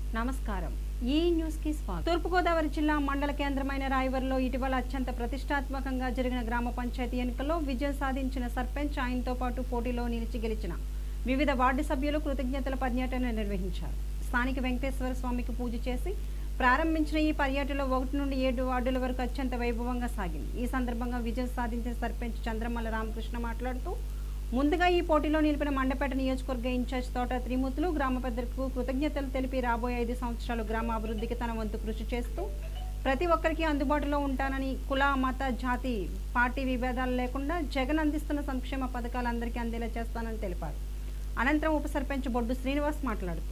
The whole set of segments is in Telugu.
నమస్కారం ఈ న్యూస్ కి స్వాగతం తూర్పు గోదావరి జిల్లా మండల కేంద్రమైన రాయవరంలో ఇటీవల అత్యంత ప్రతిష్టాత్మకంగా జరిగిన గ్రామ పంచాయతీ ఎన్నికల్లో విజయం సాధించిన సర్పంచ్ ఆయనతో పాటు పోటీలో నిలిచి గెలిచిన వివిధ వార్డు సభ్యులు కృతజ్ఞతల పర్యటన నిర్వహించారు. స్థానిక వెంకటేశ్వర స్వామికి పూజ చేసి ప్రారంభించిన ఈ పర్యటనలో 1 నుండి 7 వార్డుల వరకు అత్యంత వైభవంగా సాగింది. ఈ సందర్భంగా విజయం సాధించిన సర్పంచ్ చంద్రమల్ల రామకృష్ణ మాట్లాడుతూ ముందుగా ఈ పోటీలో నిలిపిన మండపేట నియోజకవర్గ ఇన్ఛార్జ్ తోట త్రిమూర్తులు గ్రామ పెద్దలకు కృతజ్ఞతలు తెలిపి రాబోయే 5 సంవత్సరాలు గ్రామ అభివృద్ధికి తన వంతు కృషి చేస్తూ ప్రతి ఒక్కరికి అందుబాటులో ఉంటానని, కుల మత జాతి పార్టీ విభేదాలు లేకుండా జగన్ అందిస్తున్న సంక్షేమ పథకాలు అందరికీ అందేలా చేస్తానని తెలిపారు. అనంతరం ఉప సర్పంచ్ బొడ్డు శ్రీనివాస్ మాట్లాడుతూ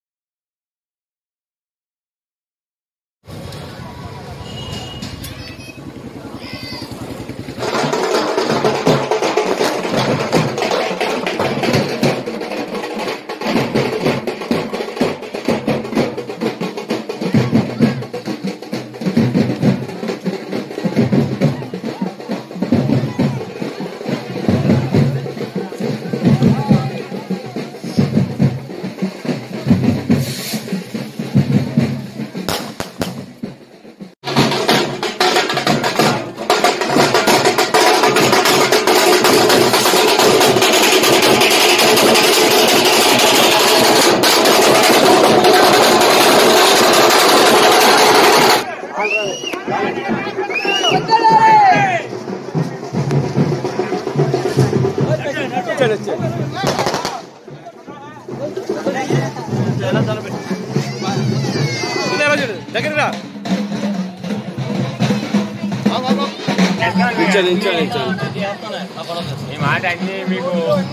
ఈ మాట అన్ని మీకు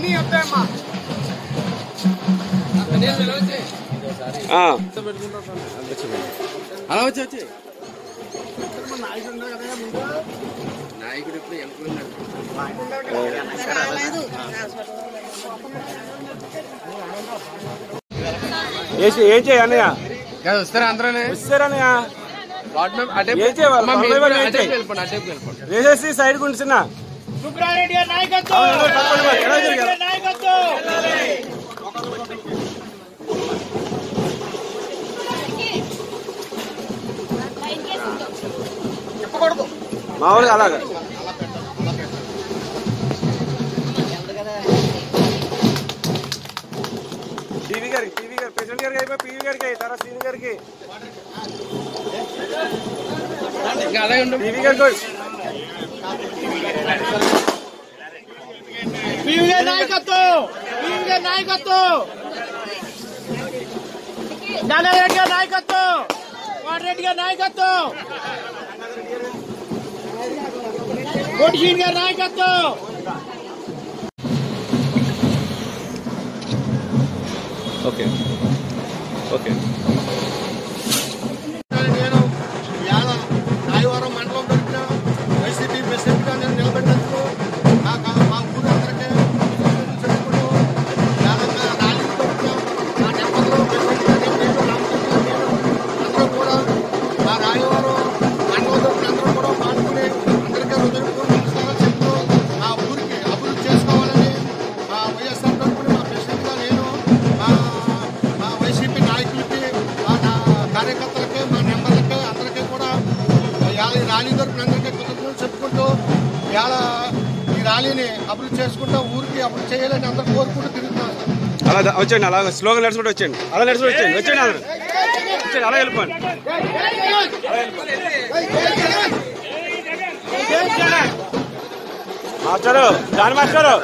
అలా వచ్చి నాయకుడు ఎప్పుడు ఏం చేయాలన్నయ్య? వస్తారా అందరూ వస్తారన్నయ్య వేసేసి సైడ్ గుంటున్నా సుబ్రారెడ్డి గారి నాయకత్వం మామూలుగా అలాగా టీవీ గారికి ప్రెసిడెంట్ గారికి అయిపోయి పీవీ గారికి తర్వాత సీని గారికి టీవీ గారికి నాయకత్వం దాదారెడ్డి గారి నాయకత్వం వాడిరెడ్డి గారి నాయకత్వం కోటిశీన్ గారి నాయకత్వం ఓకే ఓకే నేను ఇవాళ రాయవరం మండలం తరఫున వైసీపీ ప్రెసిడెంట్గా నేను నిలబెట్టినందుకు మా ఊరు అందరికీ చెప్పుకుంటూ ర్యాలీ తరఫున మా నెంబర్లో ప్రెసిడెంట్గా నేను అందరూ కూడా మా రాయవరం మండలం తరఫున అందరూ కూడా పాల్గొని అందరికీ హృదయపూర్వక నమస్కారాలు చెప్తూ మా ఊరికి అభివృద్ధి చేసుకోవాలని మా వైఎస్ఆర్ తరఫున మా ప్రెసిడెంట్గా నేను మా వైసీపీ నాయకులకి కార్యకర్తలకి మా నెంబర్లకి అందరికీ కూడా ఈ ర్యాలీ తరఫున అందరికీ కృతజ్ఞతలు చెప్పుకుంటూ ఇవాళ ఈ ర్యాలీని అభివృద్ధి చేసుకుంటూ ఊరికి అభివృద్ధి చేయాలని అందరూ కోరుకుంటూ తిరుగుతున్నాను. అలా వచ్చండి, అలా స్లోగా నడుచుకుంటూ వచ్చండి, అలా నడుచుకుంటూ వచ్చండి అందరూ వచ్చండి, అలా వెళ్ళిపోండి. మాస్టారు జాన్ మాస్టారు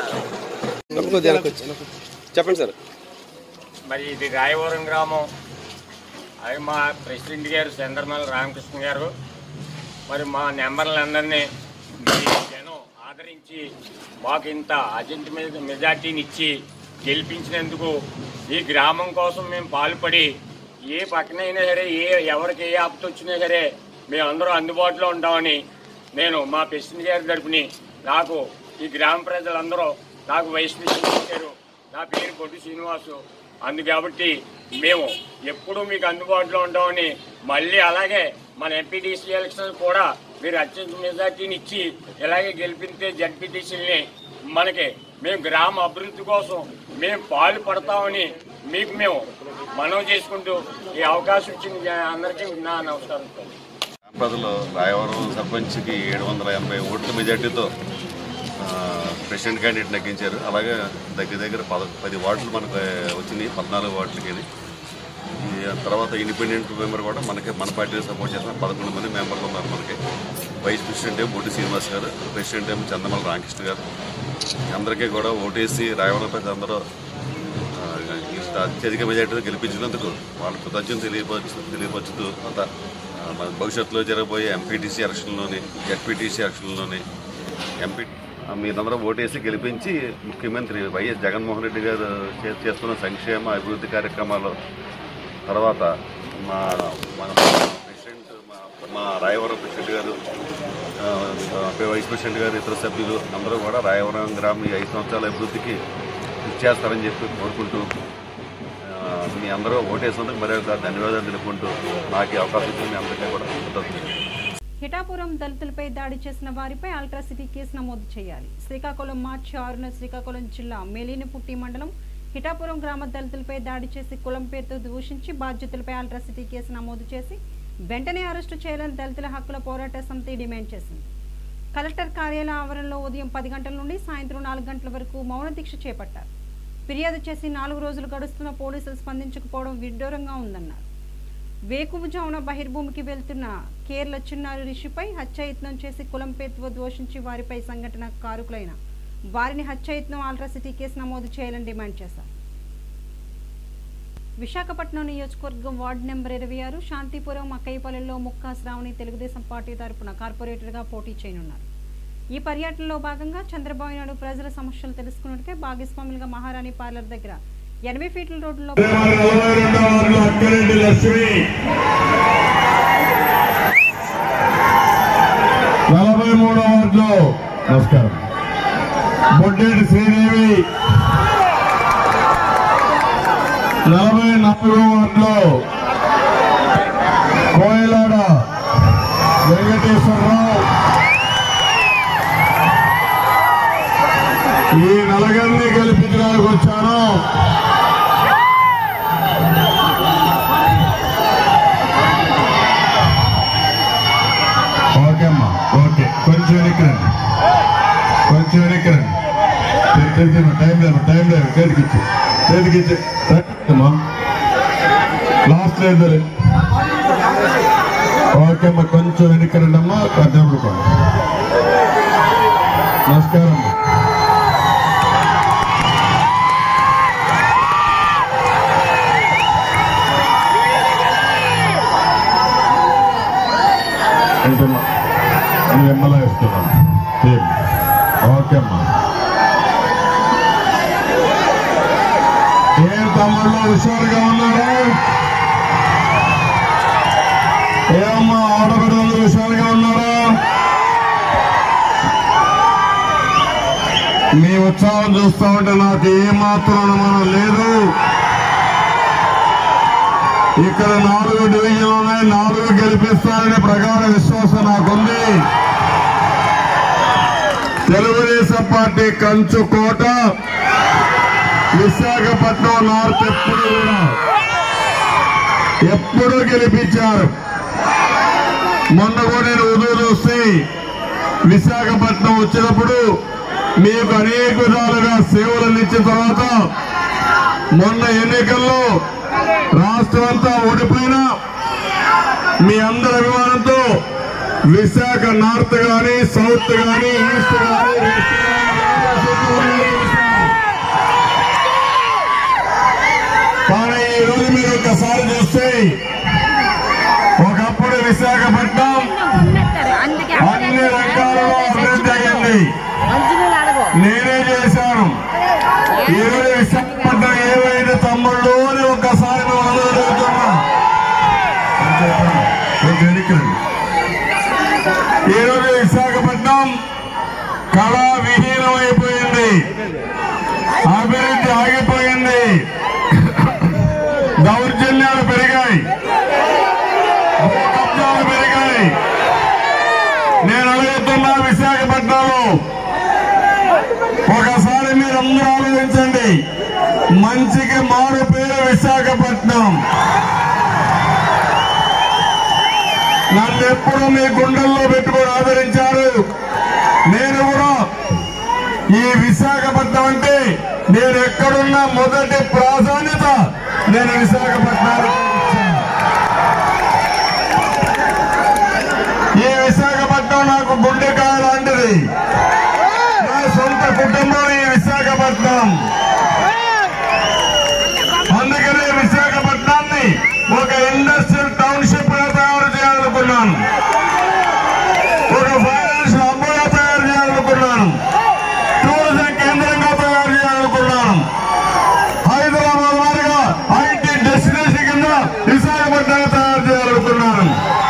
చెప్పండి సార్. మరి ఇది రాయవరం గ్రామం, అది మా ప్రెసిడెంట్ గారు చంద్రమల్ల రామకృష్ణ గారు, మరి మా నెంబర్లందరినీ జనం ఆదరించి మాకు ఇంత అజెంట్ మెజార్టీని ఇచ్చి గెలిపించినందుకు ఈ గ్రామం కోసం మేము పాల్పడి ఏ పక్కనైనా సరే ఎవరికి ఏ ఆపద వచ్చినా సరే మేమందరూ అందుబాటులో ఉంటామని నేను మా ప్రెసిడెంట్ గారి తరపుని నాకు ఈ గ్రామ ప్రజలందరూ నాకు వయసు ఇచ్చారు. నా పేరు బొడ్డు శ్రీనివాసు. అందుకాబట్టి మేము ఎప్పుడూ మీకు అందుబాటులో ఉంటామని మళ్ళీ అలాగే మన ఎంపీటీసీ ఎలక్షన్ కూడా మీరు అత్యంత మెజార్టీని ఇచ్చి ఇలాగే గెలిపితే జడ్పీటీసీని మనకి మేము గ్రామ అభివృద్ధి కోసం మేము పాలు పడతామని మీకు మేము మనవి చేసుకుంటూ ఈ అవకాశం ఇచ్చిన అందరికీ నా నమస్కారం. ప్రజలు రాయవరం సర్పంచ్కి 780 ఓట్ల మెజార్టీతో ప్రెసిడెంట్ క్యాండిడేట్ నెగ్గించారు. అలాగే దగ్గర 10 వార్డులు మనకు వచ్చినాయి, 14 వార్డులకి. ఈ తర్వాత ఇండిపెండెంట్ మెంబర్ కూడా మన పార్టీని సపోర్ట్ చేసిన 11 మంది మెంబర్లు ఉన్నారు మనకి. వైస్ ప్రెసిడెంట్ ఏమో బొడ్డి శ్రీనివాస్ గారు, ప్రెసిడెంట్ ఏమో చందమల రామకృష్ణ గారు. అందరికీ కూడా ఓటేసి రాయవరం ప్రజలందరూ అత్యధిక మెజార్టీతో గెలిపించినందుకు వాళ్ళ కృతజ్ఞతలు తెలియపరుచుతూ అంతా భవిష్యత్తులో జరగబోయే ఎంపీటీసీ ఎలక్షన్లోని, జెడ్పీటీసీ ఎలక్షన్లోని మీరందరూ ఓటేసి గెలిపించి ముఖ్యమంత్రి వైఎస్ జగన్మోహన్ రెడ్డి గారు చేస్తున్న సంక్షేమ అభివృద్ధి కార్యక్రమాలు, తర్వాత మన ప్రెసిడెంట్ మా రాయవరం ప్రెసిడెంట్ గారు, వైస్ ప్రెసిడెంట్ గారు, ఇతర సభ్యులు అందరూ కూడా రాయవరం గ్రామం ఈ 5 సంవత్సరాల అభివృద్ధికి ఇచ్చేస్తారని చెప్పి కోరుకుంటూ మీ అందరూ ఓటేసినందుకు మరొక ధన్యవాదాలు తెలుపుకుంటూ నాకు అవకాశం ఇచ్చిన మీ అందరికీ కూడా కృతజ్ఞతలు. హిటాపురం దళితులపై దాడి చేసిన వారిపై అల్ట్రాసిటీ కేసు నమోదు చేయాలి. శ్రీకాకుళం మార్చి 6న శ్రీకాకుళం జిల్లా మేలినపుట్టి మండలం హిటాపురం గ్రామ దళితులపై దాడి చేసి కులం పేరుతో దూషించి బాధ్యతలపై అల్ట్రాసిటీ కేసు నమోదు చేసి వెంటనే అరెస్టు చేయాలని దళితుల హక్కుల పోరాట సమితి డిమాండ్ చేసింది. కలెక్టర్ కార్యాలయ ఆవరణలో ఉదయం 10 గంటల నుండి సాయంత్రం 4 గంటల వరకు మౌన దీక్ష చేపట్టారు. ఫిర్యాదు చేసి 4 రోజులు గడుస్తున్న పోలీసులు స్పందించకపోవడం విడ్డూరంగా ఉందన్నారు. వేకువజామున బహిర్భూమికి వెళ్తున్న కేరళ చిన్నారి రిషిపై హత్యాయత్నం చేసి కులం పేరుతో దూషించి వారిపై సంఘటన కారకులైన వారిని హత్యాయత్నం అల్ట్రాసిటీ కేసు నమోదు చేయాలని డిమాండ్ చేశారు. విశాఖపట్నం నియోజకవర్గం వార్డు నెంబర్ 26 శాంతిపురం అక్కయ్యపల్లెలో ముక్కా శ్రావణి తెలుగుదేశం పార్టీ తరపున కార్పొరేటర్గా పోటీ చేయనున్నారు. ఈ పర్యటనలో భాగంగా చంద్రబాబు నాయుడు ప్రజల సమస్యలు తెలుసుకున్నట్టుగా భాగస్వాములుగా మహారాణి పార్లర్ దగ్గర 80 ఫీట్ల రోడ్డులో నమస్కారం బొడ్డేటి శ్రీదేవి 44వ వార్డులో కోయలాడ వెంకటేశ్వరరావు ఈ నలుగురిని గెలిపించడానికి వచ్చాను. ఓకే అమ్మా, ఓకే, కొంచెం వెనక్కిరండి, టైం లేదు, చేతికిచ్చి అమ్మా, లాస్ట్ లేదు. ఓకే అమ్మా, కొంచెం వెనక్కిరండి అమ్మా, దేవుడు. నమస్కారం. ఏంటమ్మా నేను ఎమ్మెల్యే ఇస్తున్నాను. ఓకే అమ్మా. ఏ తమ్ముళ్ళు హుషారుగా ఉన్నారా? ఏమమ్మా ఆడబిడ్డలు హుషారుగా ఉన్నారా? మీ ఉత్సాహం చూస్తా ఉంటే నాకు ఏమాత్రం అనుమానం లేదు. ఇక్కడ 4 డివిజన్లు ఉన్నాయి, 4 గెలిపిస్తారనే ప్రగాఢ విశ్వాసం నాకుంది. తెలుగుదేశం పార్టీ కంచుకోట విశాఖపట్నం నార్త్ ఎప్పుడు గెలిపించారు. మొన్న కూడా నేను ఉదయం వస్తే విశాఖపట్నం వచ్చినప్పుడు మీకు అనేక విధాలుగా సేవలు అందించిన తర్వాత మొన్న ఎన్నికల్లో రాష్ట్రం అంతా ఓడిపోయినా మీ అందరి అభిమానంతో విశాఖ నార్త్ గాని, సౌత్ గాని, ఈస్ట్ గాని, వెస్ట్ కానీ ఈ రోజు మీరు ఒకసారి చూస్తే ఒకప్పుడు విశాఖపట్నం అన్ని రంగాల్లో అభివృద్ధి అయ్యింది. నేనే చేశాను. ఈరోజు విశాఖపట్నం ఏమైంది తమ్ముళ్ళు అని ఒక్కసారి మేము అందరూ అడుగుతున్నా. ఈరోజు విశాఖపట్నం కళా విహీనం అయిపోయింది, అభివృద్ధి ఆగిపోయింది, దౌర్జన్యాలు పెరిగాయి, కబ్జాలు పెరిగాయి. నేను అడుగుతున్నా విశాఖపట్నంలో ఒకసారి మీరు అందరూ ఆలోచించండి. మంచికి మారు పేరు విశాఖపట్నం. నన్ను ఎప్పుడు మీ గుండెల్లో పెట్టుకొని ఆదరించారు. నేను కూడా ఈ విశాఖపట్నం అంటే నేను ఎక్కడున్నా మొదటి ప్రాధాన్యత నేను విశాఖపట్నానికి ఇచ్చాను. ఈ విశాఖపట్నం నాకు గుండెకాయ లాంటిది. నా సొంత కుటుంబం ఈ విశాఖపట్నం. అందుకనే విశాఖపట్నాన్ని ఒక ఇండస్ట్రియల్ టౌన్షిప్ గా తయారు చేయాలనుకున్నాను. ఒక ఫైనాన్షియల్ హబ్ గా తయారు చేయాలనుకున్నాను. టూరిజం కేంద్రంగా తయారు చేయాలనుకున్నాను. హైదరాబాద్ వారిగా ఐటీ డెస్టినేషన్ కింద విశాఖపట్నాన్ని తయారు చేయాలనుకున్నాను.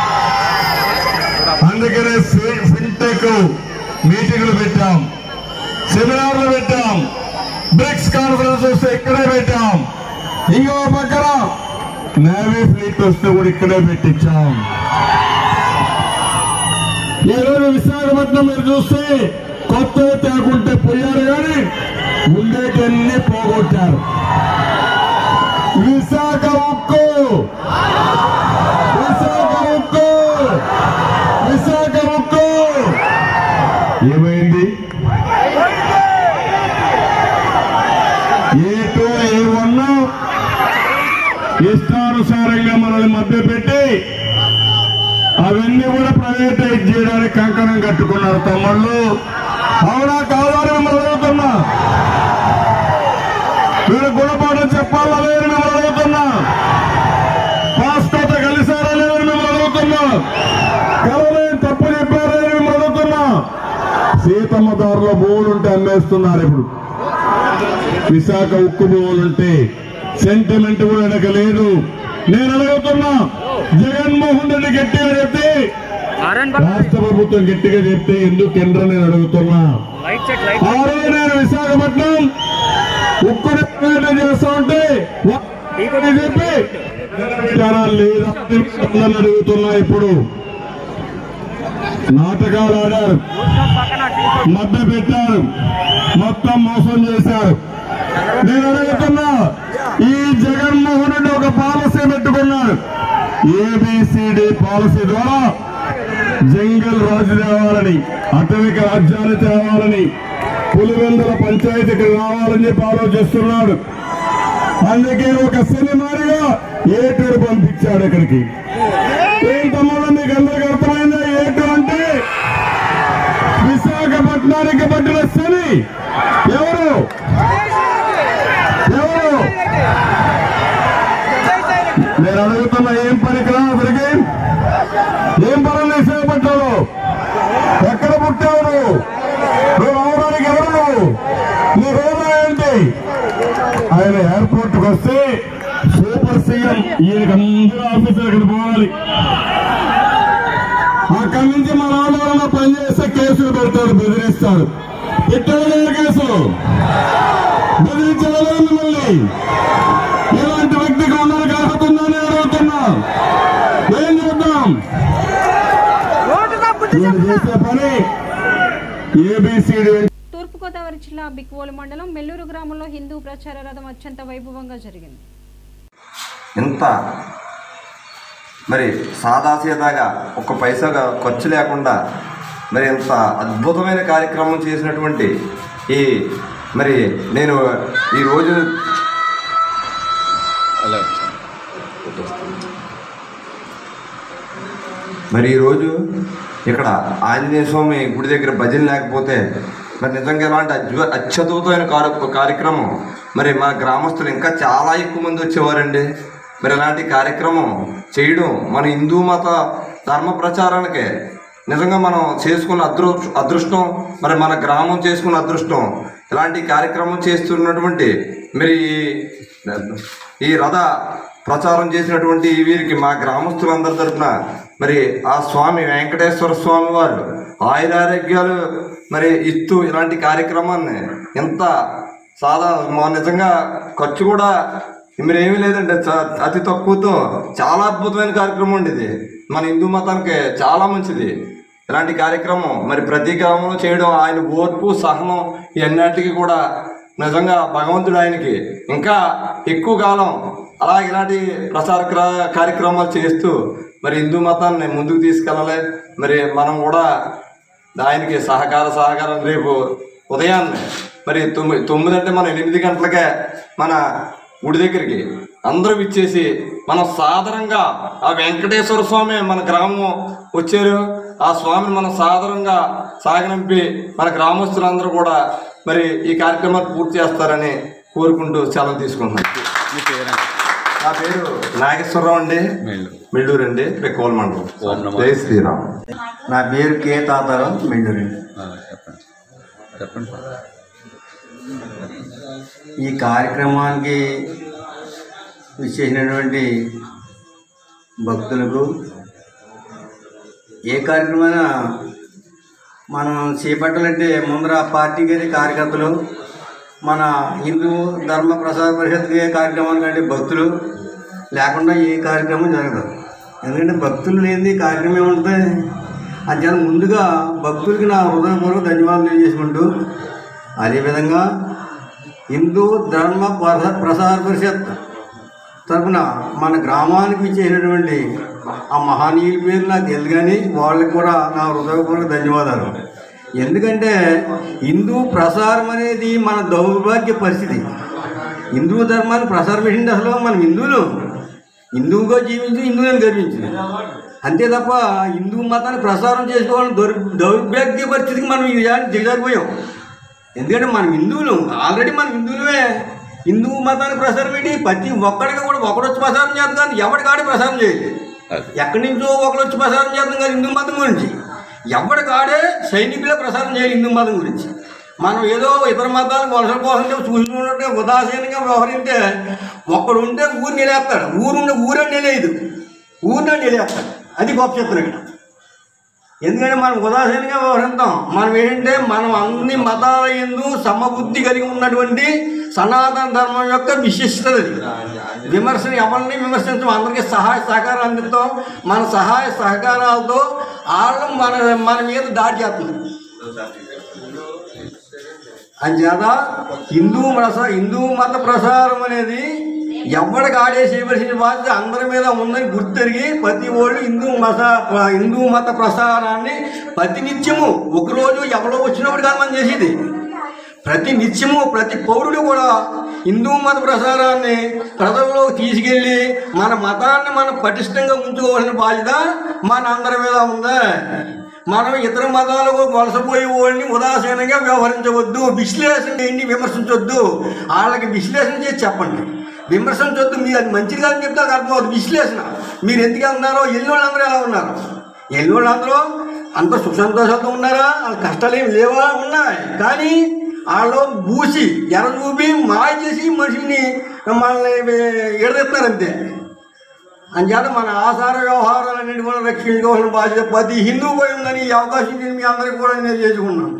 అందుకనే ఫిన్టెక్ మీటింగ్లు పెట్టాం, సెమినార్లు పెట్టాం, బ్రిక్స్ కాన్ఫరెన్స్ వస్తే ఇక్కడే పెట్టాం. ఇంకో పక్కన నేవీ ఫ్లీట్ వస్తే కూడా ఇక్కడే పెట్టించాం. ఈరోజు విశాఖపట్నం మీరు చూస్తే కొత్త తేకుంటే పోయారు కానీ ఉండేటన్ని పోగొట్టారు. విశాఖ ఉక్కు, విశాఖ ఉక్కు, విశాఖ ఉక్కు ఏమైంది? A2 A1 ఇష్టానుసారంగా మనల్ని మభ్యపెట్టి అవన్నీ కూడా ప్రైవేటైజ్ చేయడానికి కంకణం కట్టుకున్నారు తమ్ముళ్ళు. అవునా కావాలని మిమ్మల్ని అడుగుతున్నా. మీరు గుణపాఠం చెప్పాలా లేదని మిమ్మల్ని అడుగుతున్నా. పాస్కోత కలిసారా లేదని మిమ్మల్ని అడుగుతున్నా. కలవలేని తప్పు చెప్పారా లేదని మిమ్మల్ని అడుగుతున్నా. సీతమ్మ దారిలో భూములుంటే అమ్మేస్తున్నారు. ఇప్పుడు విశాఖ ఉక్కు భూములుంటే సెంటిమెంట్ కూడా ఎడకలేదు. నేను అడుగుతున్నా, జగన్మోహన్ రెడ్డి గట్టిగా చెప్తే, రాష్ట్ర ప్రభుత్వం గట్టిగా చెప్తే ఎందుకు కేంద్రం నేను అడుగుతున్నా. ఆ రోజు నేను విశాఖపట్నం ఉక్కుని ప్రయత్నం చేస్తా ఉంటే చెప్పి లేదని అడుగుతున్నా. ఇప్పుడు నాటకాలు ఆడారు, మధ్య పెట్టారు, మొత్తం మోసం చేశారు. నేను అడుగుతున్నా, ఈ జగన్మోహన్ రెడ్డి ఒక పాలసీ పెట్టుకున్నాడు. ఏబిసిడి పాలసీ ద్వారా జంగల్ రాజు తేవాలని, అటవిక రాజ్యాన్ని తేవాలని, పులివెందుల పంచాయతీకి రావాలని చెప్పి ఆలోచిస్తున్నాడు. అందుకే ఒక సినిమారిగా ఏటూరు పంపించాడు ఇక్కడికి. ఏం తమ్ముడు మీకు అందరికీ అర్థమైందా? ఏటూరు అంటే విశాఖపట్నానికి పట్టిన శని. ఎవరు ఎవరు? నేను అడుగుతున్నా, ఏం పనికిరా అతనికి? ఏం పనులు విశాఖపట్నంలో? ఎక్కడ పుట్టావు నువ్వు? నువ్వు రావడానికి ఎవరు నువ్వు? నీ హోదా ఏంటి? ఆయన ఎయిర్పోర్ట్ కు వస్తే సూపర్ సీఎం ఈయనకి అందరూ ఆఫీసర్ అక్కడ పోవాలి. అక్కడి నుంచి మన ఆందోళన పనిచేస్తే కేసులు పెడతాడు, బెదిరిస్తాడు. పెట్టాడు కేసులు, బెదిరించాలి మిమ్మల్ని. ఇలాంటి వ్యక్తికి ఉండడానికి అర్హత ఉందని అడుగుతున్నా. ఏం చేద్దాం? చేసే పని ఏబిసిడి. తూర్పుగోదావరి జిల్లా బిక్వోలు మండలం మెల్లూరు గ్రామంలో హిందూ ప్రచార రథం అత్యంత వైభవంగా జరిగింది. ఇంత మరి సాదాసీదాగా ఒక్క పైసాగా ఖర్చు లేకుండా మరి ఇంత అద్భుతమైన కార్యక్రమం చేసినటువంటి ఈ మరి నేను ఈరోజు ఇక్కడ ఆంజనేయ స్వామి గుడి దగ్గర భజన లేకపోతే మరి నిజంగా ఇలాంటి అత్యద్భుతమైన కార్యక్రమం మరి మా గ్రామస్తులు ఇంకా చాలా ఎక్కువ మంది వచ్చేవారండి. మరి ఇలాంటి కార్యక్రమం చేయడం మన హిందూ మత ధర్మ ప్రచారానికే నిజంగా మనం చేసుకున్న అదృష్టం, మరి మన గ్రామం చేసుకున్న అదృష్టం. ఇలాంటి కార్యక్రమం చేస్తున్నటువంటి మరి ఈ రథ ప్రచారం చేసినటువంటి వీరికి మా గ్రామస్తులందరి తరఫున మరి ఆ స్వామి వెంకటేశ్వర స్వామి వారు ఆయురారోగ్యాలు మరి ఇస్తూ ఇలాంటి కార్యక్రమాన్ని ఎంత నిజంగా ఖర్చు కూడా మరి ఏమీ లేదండి, అతి తక్కువతో చాలా అద్భుతమైన కార్యక్రమం అండి. ఇది మన హిందూ మతానికి చాలా మంచిది ఇలాంటి కార్యక్రమం. మరి ప్రతి గ్రామంలో చేయడం, ఆయన ఓర్పు సహనం ఇవన్నిటికీ కూడా నిజంగా భగవంతుడు ఆయనకి ఇంకా ఎక్కువ కాలం అలాగే ఇలాంటి కార్యక్రమాలు చేస్తూ మరి హిందూ మతాన్ని ముందుకు తీసుకెళ్ళాలి. మరి మనం కూడా ఆయనకి సహకారం రేపు ఉదయాన్నే మరి 9 అంటే మనం 8 గంటలకే మన గుడి దగ్గరికి అందరూ ఇచ్చేసి మనం సాదరంగా ఆ వెంకటేశ్వర స్వామి మన గ్రామం వచ్చారు, ఆ స్వామిని మనం సాదరంగా సాగనంపి మన గ్రామస్తులందరూ కూడా మరి ఈ కార్యక్రమాన్ని పూర్తి చేస్తారని కోరుకుంటూ సెలవు తీసుకుంటున్నాను. నా పేరు నాగేశ్వరరావు అండి, మెల్లూరు అండి, పెక్కోల మండలం. జై శ్రీరామ్. నా పేరు కే తాతారావు, మెల్లూరు అండి. చెప్పండి. ఈ కార్యక్రమానికి విచ్చేసినటువంటి భక్తులకు ఏ కార్యక్రమైనా మనం చేపట్టాలంటే ముందర పార్టీకి కార్యకర్తలు, మన హిందూ ధర్మ ప్రసార పరిషత్కి కార్యక్రమానికంటే భక్తులు లేకుండా ఏ కార్యక్రమం జరగదు. ఎందుకంటే భక్తులు లేనిది కార్యక్రమం ఏముంటుంది. అంతేనా ముందుగా భక్తులకి నా హృదయపూర్వక ధన్యవాదాలు తెలియజేసుకుంటూ, అదేవిధంగా హిందూ ధర్మ ప్రసార పరిషత్ తరఫున మన గ్రామానికి ఇచ్చేసినటువంటి ఆ మహనీయుల పేరు నాకు తెలుసు, కానీ వాళ్ళకి కూడా నా హృదయపూర్వక ధన్యవాదాలు. ఎందుకంటే హిందూ ప్రసారం అనేది మన దౌర్భాగ్య పరిస్థితి. హిందూ ధర్మాన్ని ప్రసారం చేసింది అసలు మనం హిందువుగా జీవించి హిందువుని గర్వించు, అంతే తప్ప హిందూ మతాన్ని ప్రసారం చేసుకోవాలని దౌర్భాగ్య పరిస్థితికి మనం దిగజారిపోయాం. ఎందుకంటే మనం హిందువులు, ఆల్రెడీ మనం హిందువులే. హిందూ మతాన్ని ప్రసారం ఏంటి, ప్రతి ఒక్కడికి కూడా ఒకడొచ్చి ప్రసారం చేద్దాం, కానీ ఎవడికాడే ప్రసారం చేయాలి. ఎక్కడి నుంచో ఒకడొచ్చి ప్రసారం చేద్దాం కానీ హిందూ మతం గురించి ఎవడికాడే సైనికులే ప్రసారం చేయాలి హిందూ మతం గురించి. మనం ఏదో ఇతర మతాలకు వలసల కోసం చూసుకున్నట్టు ఉదాసీనంగా వ్యవహరిస్తే ఒక్కడు ఉంటే ఊరు నిలేస్తాడు, ఊరే నిలేదు, ఊరినే నిలేస్తాడు. అది గొప్ప చెప్తున్నాడు. ఎందుకంటే మనం ఉదాసీనంగా వ్యవహరిస్తాం. మనం ఏంటంటే మనం అన్ని మతాల యందు సమబుద్ధి కలిగి ఉన్నటువంటి సనాతన ధర్మం యొక్క విశిష్టత. విమర్శను ఎవరిని విమర్శించడం, అందరికీ సహాయ సహకారం అందిస్తాం. మన సహాయ సహకారాలతో వాళ్ళు మన మీద దాడి చేస్తున్నారు. అంచేత హిందూ మత ప్రసారం అనేది ఎవరికి ఆడే చేయవలసిన బాధ్యత అందరి మీద ఉందని గుర్తెరిగి ప్రతి వాళ్ళు హిందూ మత ప్రసారాన్ని ప్రతినిత్యము, ఒకరోజు ఎవరో వచ్చినప్పుడు కాదు మనం చేసేది, ప్రతినిత్యము ప్రతి పౌరుడు కూడా హిందూ మత ప్రసారాన్ని ప్రజల్లో తీసుకెళ్ళి మన మతాన్ని మనం పటిష్టంగా ఉంచుకోవాల్సిన బాధ్యత మన అందరి మీద ఉంది. మనం ఇతర మతాలకు వలసపోయే వాళ్ళని ఉదాసీనంగా వ్యవహరించవద్దు, విశ్లేషణ ఏంటి విమర్శించవద్దు. వాళ్ళకి విశ్లేషణ చేసి చెప్పండి, విమర్శించవద్దు. మీరు అది మంచిది కాదని చెప్తే అది అర్థమవుతుంది. విశ్లేషణ, మీరు ఎందుకు ఉన్నారో, ఎల్లోళ్ళందరూ ఎలా ఉన్నారు, ఎల్లోళ్ళందరూ అంత సుఖసంతోషాలతో ఉన్నారా, వాళ్ళ కష్టాలు ఏమి లేవా, ఉన్నాయి. కానీ వాళ్ళు బూసి ఎర చూపి మాయ చేసి మనిషిని మనల్ని ఎడదెత్తారంతే. అంచేత మన ఆచార వ్యవహారాలన్నింటి కూడా రక్షించుకోవాల్సిన బాధ్యత ప్రతి హిందూ పోయి ఉందని ఈ అవకాశం మీ అందరికీ కూడా నేను చేసుకున్నాను.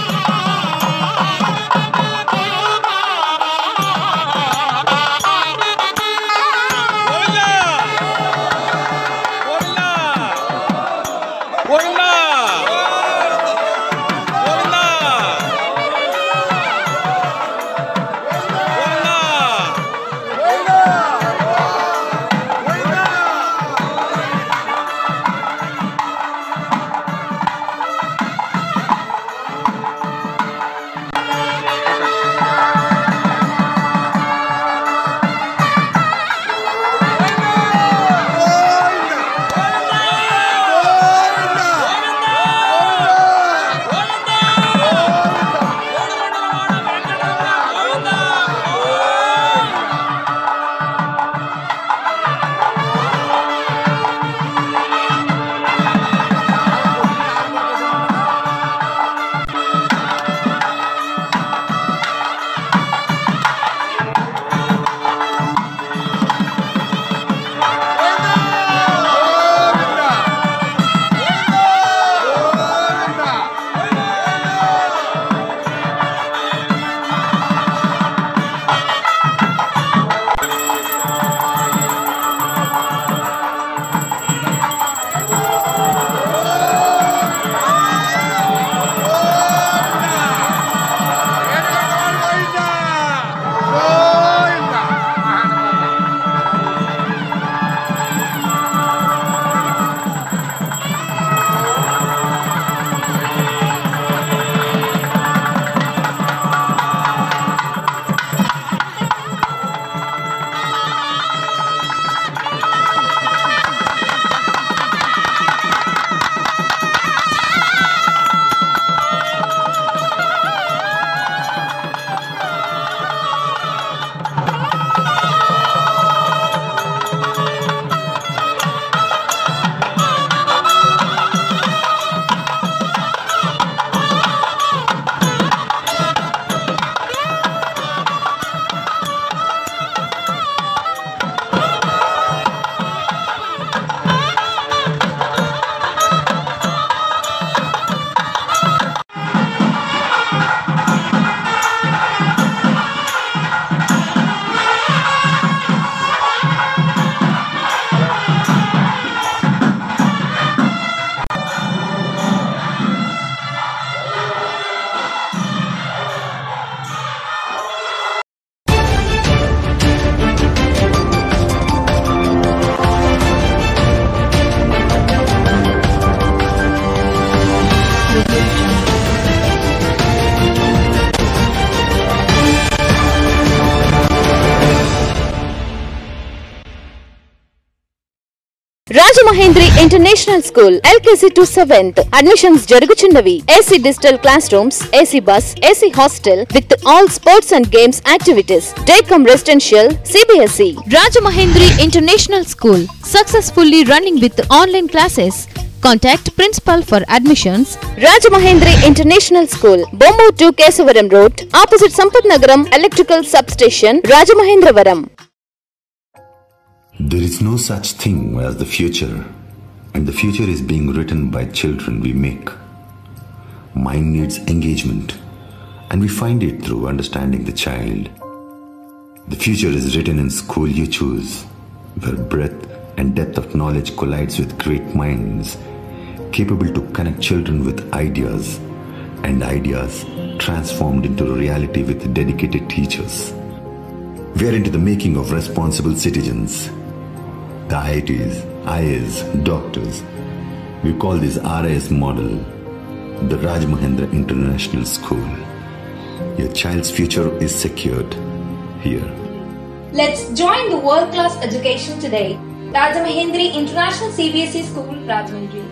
Thank you. Rajamahendri international school LKG to 7th admissions జరుగుచున్నవి. AC digital classrooms, AC bus, AC hostel with all sports and games activities. Day cum residential CBSE. Rajamahendri international school successfully running with online classes. Contact principal for admissions. Rajamahendri International School, Bombo 2 Kesavaram Road, opposite Sampath Nagaram Electrical Substation, Rajamahendravaram. There is no such thing as the future, and the future is being written by children we make. Mind needs engagement, and we find it through understanding the child. The future is written in school you choose, where breadth and depth of knowledge collides with great minds, capable to connect children with ideas, and ideas transformed into reality with dedicated teachers. We are into the making of responsible citizens. The IITs, IAS, doctors. We call this RIS model the Rajamahendra International School. Your child's future is secured here. Let's join the world-class education today. Rajamahendri International CBSE School, Rajahmundry.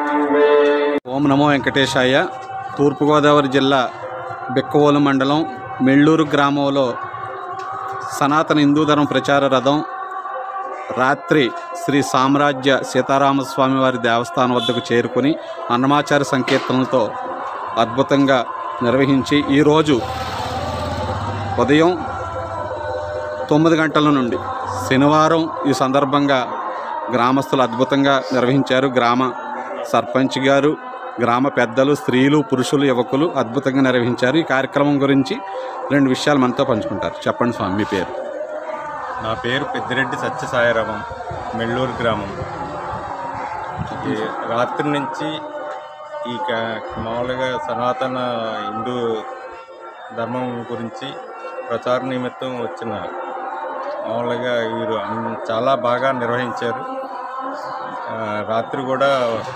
ఓం నమో వెంకటేశాయ. తూర్పుగోదావరి జిల్లా బిక్కవోలు మండలం మెళ్ళూరు గ్రామంలో సనాతన హిందూ ధర్మ ప్రచార రథం రాత్రి శ్రీ సామ్రాజ్య సీతారామస్వామి వారి దేవస్థానం వద్దకు చేరుకొని అన్నమాచార సంకీర్తనలతో అద్భుతంగా నిర్వహించి ఈరోజు ఉదయం 9 గంటల నుండి శనివారం ఈ సందర్భంగా గ్రామస్తులు అద్భుతంగా నిర్వహించారు. గ్రామ సర్పంచ్ గారు, గ్రామ పెద్దలు, స్త్రీలు, పురుషులు, యువకులు అద్భుతంగా నిర్వహించారు. ఈ కార్యక్రమం గురించి 2 విషయాలు మనతో పంచుకుంటారు. చెప్పండి స్వామి, మీ పేరు? నా పేరు పెద్దిరెడ్డి సత్యసాయిరామం, మెళ్ళూరు గ్రామం. ఈ రాత్రి నుంచి ఈ మామూలుగా సనాతన హిందూ ధర్మం గురించి ప్రచార నిమిత్తం వచ్చిన మామూలుగా వీరు చాలా బాగా నిర్వహించారు. రాత్రి కూడా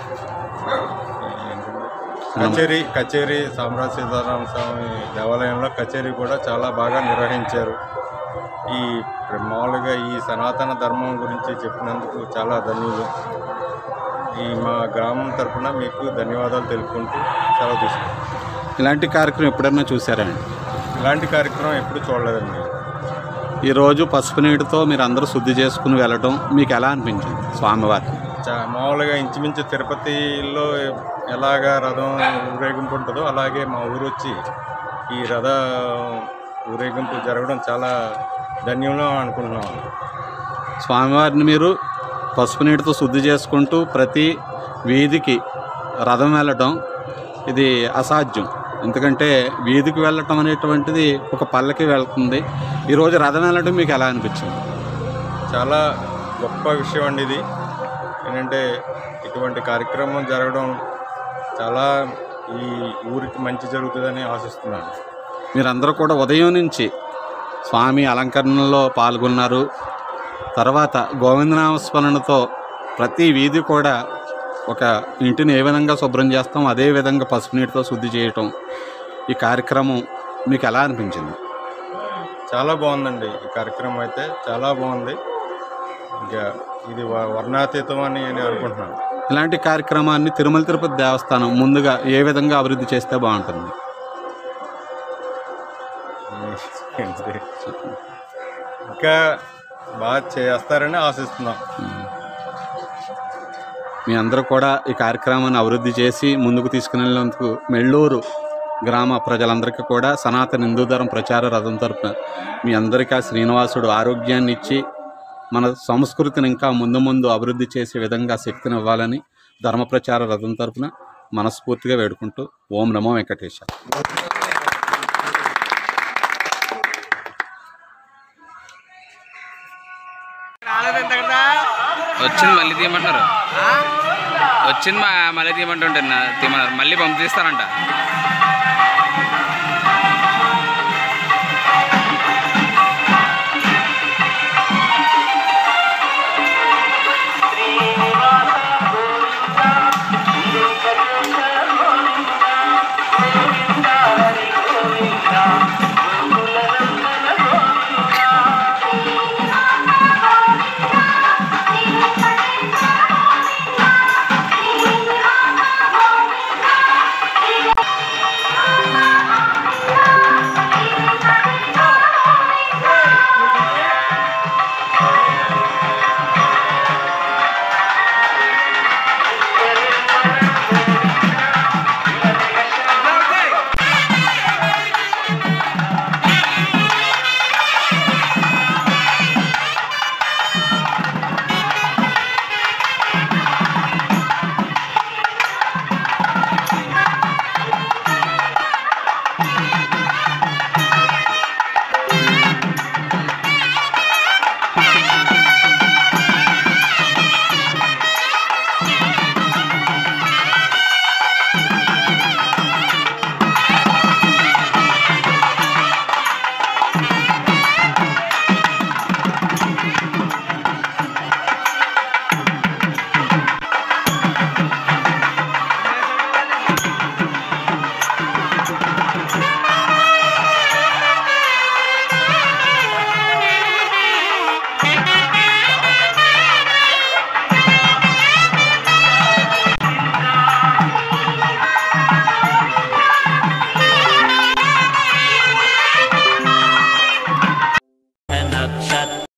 కచేరీ సామ్రాజ్య సీతారామ స్వామి దేవాలయంలో కచేరీ కూడా చాలా బాగా నిర్వహించారు. ఈ మామూలుగా ఈ సనాతన ధర్మం గురించి చెప్పినందుకు చాలా ధన్యులు. ఈ మా గ్రామం తరఫున మీకు ధన్యవాదాలు తెలుపుకుంటూ సెలవు తీసుకుంటాం. ఇలాంటి కార్యక్రమం ఎప్పుడన్నా చూసారండి? ఇలాంటి కార్యక్రమం ఎప్పుడు చూడలేదండి. ఈరోజు పసుపు నీటితో మీరు అందరూ శుద్ధి చేసుకుని వెళ్ళడం మీకు ఎలా అనిపించింది స్వామివారికి? మామూలుగా ఇంచుమించు తిరుపతిలో ఎలాగా రథం ఊరేగింపు ఉంటుందో అలాగే మా ఊరు వచ్చి ఈ రథ ఊరేగింపు జరగడం చాలా ధన్యంగా అనుకుంటున్నాం. స్వామివారిని మీరు పసుపు నీటితో శుద్ధి చేసుకుంటూ ప్రతి వీధికి రథం వెళ్ళటం ఇది అసాధ్యం. ఎందుకంటే వీధికి వెళ్ళటం అనేటువంటిది ఒక పల్లకి వెళ్తుంది. ఈరోజు రథం వెళ్ళటం మీకు ఎలా అనిపించింది? చాలా గొప్ప విషయం అండి ఇది. ఏంటంటే ఇటువంటి కార్యక్రమం జరగడం చాలా ఈ ఊరికి మంచి జరుగుతుందని ఆశిస్తున్నాను. మీరందరూ కూడా ఉదయం నుంచి స్వామి అలంకరణలో పాల్గొన్నారు. తర్వాత గోవిందనామస్మరణతో ప్రతి వీధి కూడా ఒక ఇంటిని ఏ విధంగా శుభ్రం చేస్తాం అదే విధంగా పసుపు నీటితో శుద్ధి చేయటం, ఈ కార్యక్రమం మీకు ఎలా అనిపించింది? చాలా బాగుందండి. ఈ కార్యక్రమం అయితే చాలా బాగుంది. ఇంకా ఇది వర్ణాతీతం అని నేను అనుకుంటున్నాను. ఇలాంటి కార్యక్రమాన్ని తిరుమల తిరుపతి దేవస్థానం ముందుగా ఏ విధంగా అభివృద్ధి చేస్తే బాగుంటుంది? ఇంకా బాగా చేస్తారని ఆశిస్తున్నాం. మీ అందరూ కూడా ఈ కార్యక్రమాన్ని అభివృద్ధి చేసి ముందుకు తీసుకునేందుకు మెళ్ళూరు గ్రామ ప్రజలందరికీ కూడా సనాతన హిందూ ధర్మ ప్రచార రథం తరపున మీ అందరికీ శ్రీనివాసుడు ఆరోగ్యాన్ని ఇచ్చి మన సంస్కృతిని ఇంకా ముందు అభివృద్ధి చేసే విధంగా శక్తిని ఇవ్వాలని ధర్మ ప్రచార రథం తరపున మనస్ఫూర్తిగా వేడుకుంటూ ఓం నమో వెంకటేశ్వర. వచ్చింది మళ్ళీ తీయమంటున్నారు. వచ్చింది మళ్ళీ తీయమంటుంటే తీయమన్నారు. మళ్ళీ పంపిస్తారంట.